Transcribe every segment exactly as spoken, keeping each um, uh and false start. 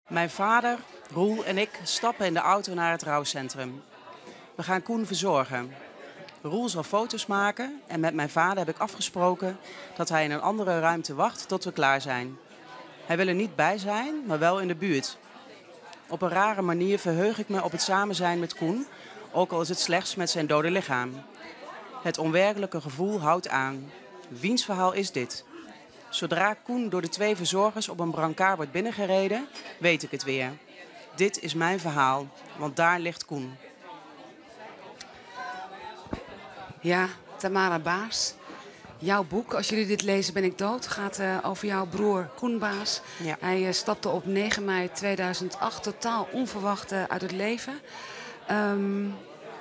Mijn vader, Roel en ik stappen in de auto naar het rouwcentrum. We gaan Koen verzorgen. Roel zal foto's maken en met mijn vader heb ik afgesproken dat hij in een andere ruimte wacht tot we klaar zijn. Hij wil er niet bij zijn, maar wel in de buurt. Op een rare manier verheug ik me op het samen zijn met Koen, ook al is het slechts met zijn dode lichaam. Het onwerkelijke gevoel houdt aan. Wiens verhaal is dit? Zodra Koen door de twee verzorgers op een brancard wordt binnengereden, weet ik het weer. Dit is mijn verhaal, want daar ligt Koen. Ja, Tamara Baas. Jouw boek, als jullie dit lezen ben ik dood, gaat uh, over jouw broer Koen Baas. Ja. Hij uh, stapte op negen mei tweeduizend acht totaal onverwacht uh, uit het leven. Um,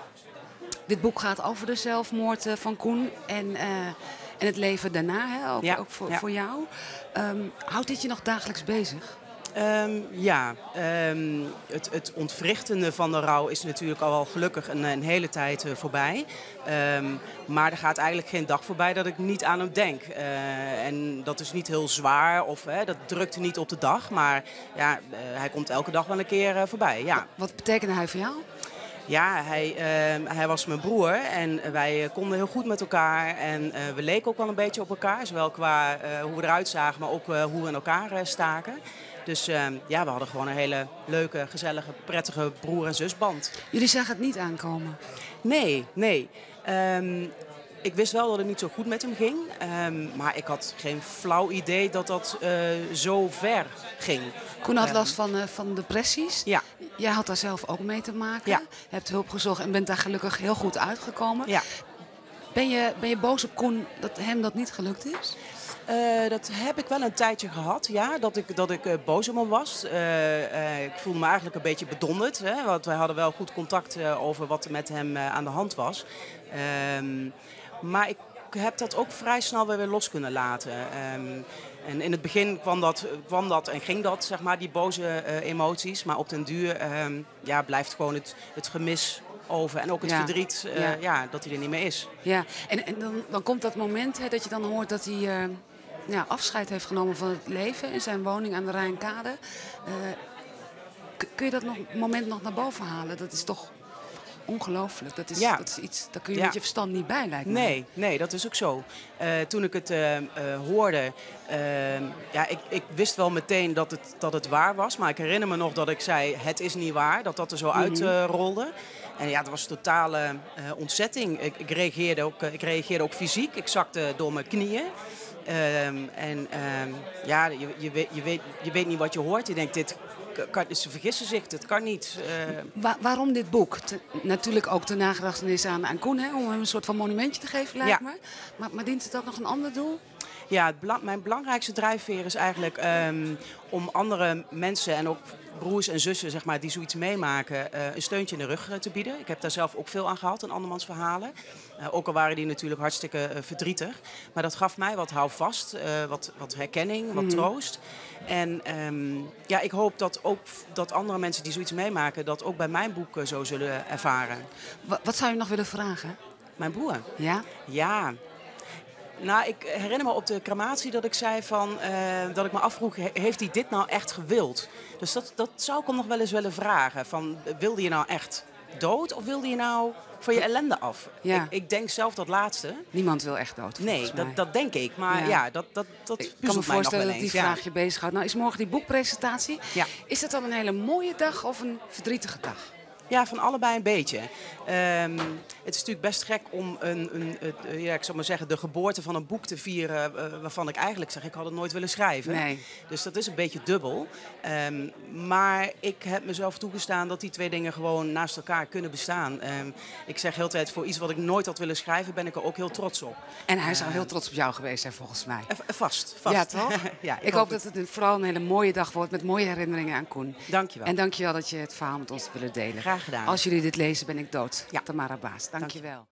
dit boek gaat over de zelfmoord uh, van Koen en, uh, en het leven daarna, hè, ook, Ja. ook voor, Ja. voor jou. Um, houdt dit je nog dagelijks bezig? Um, ja, um, het, het ontwrichtende van de rouw is natuurlijk al wel gelukkig een, een hele tijd uh, voorbij. Um, maar er gaat eigenlijk geen dag voorbij dat ik niet aan hem denk. Uh, en dat is niet heel zwaar of hè, dat drukt niet op de dag. Maar ja, uh, hij komt elke dag wel een keer uh, voorbij. Ja. Wat betekende hij voor jou? Ja, hij, uh, hij was mijn broer en wij uh, konden heel goed met elkaar. En uh, we leken ook wel een beetje op elkaar. Zowel qua uh, hoe we eruit zagen, maar ook uh, hoe we in elkaar uh, staken. Dus uh, ja, we hadden gewoon een hele leuke, gezellige, prettige broer- en zusband. Jullie zagen het niet aankomen? Nee, nee. Um, ik wist wel dat het niet zo goed met hem ging. Um, maar ik had geen flauw idee dat dat uh, zo ver ging. Koen had last van, uh, van depressies. Ja. Jij had daar zelf ook mee te maken. Ja. Je hebt hulp gezocht en bent daar gelukkig heel goed uitgekomen. Ja. Ben je, ben je boos op Koen dat hem dat niet gelukt is? Uh, dat heb ik wel een tijdje gehad, ja, dat ik, dat ik uh, boos op hem was. Uh, uh, ik voelde me eigenlijk een beetje bedonderd, hè, want wij hadden wel goed contact uh, over wat er met hem uh, aan de hand was. Um, maar ik heb dat ook vrij snel weer, weer los kunnen laten. Um, en in het begin kwam dat, kwam dat en ging dat, zeg maar, die boze uh, emoties. Maar op den duur um, ja, blijft gewoon het, het gemis over. En ook het ja. verdriet uh, ja. Ja, dat hij er niet meer is. Ja, en, en dan, dan komt dat moment hè, dat je dan hoort dat hij uh, ja, afscheid heeft genomen van het leven in zijn woning aan de Rijnkade. Uh, kun je dat nog, moment nog naar boven halen? Dat is toch ongelooflijk. Dat is, ja. dat is iets, daar kun je ja. met je verstand niet bij, lijkt me. Nee, nee, dat is ook zo. Uh, toen ik het uh, uh, hoorde, uh, ja, ik, ik wist wel meteen dat het, dat het waar was. Maar ik herinner me nog dat ik zei, het is niet waar. Dat dat er zo mm-hmm. uitrolde. Uh, en ja, dat was totale uh, ontzetting. Ik, ik, reageerde ook, uh, ik reageerde ook fysiek. Ik zakte door mijn knieën. Um, en um, ja, je, je, weet, je, weet, je weet niet wat je hoort. Je denkt, dit kan, ze vergissen zich, dit kan niet. Uh... Wa waarom dit boek? Te, natuurlijk ook de nagedachtenis aan, aan Koen, hè, om hem een soort van monumentje te geven, lijkt ja. me. Maar, maar dient het ook nog een ander doel? Ja, het bela mijn belangrijkste drijfveer is eigenlijk um, om andere mensen en ook broers en zussen, zeg maar, die zoiets meemaken, uh, een steuntje in de rug uh, te bieden. Ik heb daar zelf ook veel aan gehad in andermans verhalen. Uh, ook al waren die natuurlijk hartstikke uh, verdrietig. Maar dat gaf mij wat houvast, uh, wat, wat herkenning, wat mm. troost. En um, ja, ik hoop dat ook dat andere mensen die zoiets meemaken, dat ook bij mijn boek uh, zo zullen ervaren. Wat, wat zou je nog willen vragen? Mijn broer? Ja? Ja. Nou, ik herinner me op de crematie dat ik zei van, uh, dat ik me afvroeg, heeft hij dit nou echt gewild? Dus dat, dat zou ik hem nog wel eens willen vragen. Van, wilde je nou echt dood of wilde je nou voor je ellende af? Ja. Ik, ik denk zelf dat laatste. Niemand wil echt dood. Nee, dat, dat denk ik. Maar ja, ja dat, dat, dat ik kan me voorstellen dat die ja. vraag je bezighoudt. Nou, is morgen die boekpresentatie. Ja. Is dat dan een hele mooie dag of een verdrietige dag? Ja, van allebei een beetje. Um, het is natuurlijk best gek om een, een, een, ja, ik zou maar zeggen, de geboorte van een boek te vieren uh, waarvan ik eigenlijk zeg, ik had het nooit willen schrijven. Nee. Dus dat is een beetje dubbel. Um, maar ik heb mezelf toegestaan dat die twee dingen gewoon naast elkaar kunnen bestaan. Um, ik zeg heel de tijd, voor iets wat ik nooit had willen schrijven, ben ik er ook heel trots op. En hij zou uh, heel trots op jou geweest zijn, volgens mij. Uh, vast, vast. Ja, toch? ja, ik ik hoop hoop dat het een, vooral een hele mooie dag wordt met mooie herinneringen aan Koen. Dank je wel. En dank je wel dat je het verhaal met ons willen delen. Graag gedaan. Als jullie dit lezen, ben ik dood. Ja. Tamara Baas, dank je wel.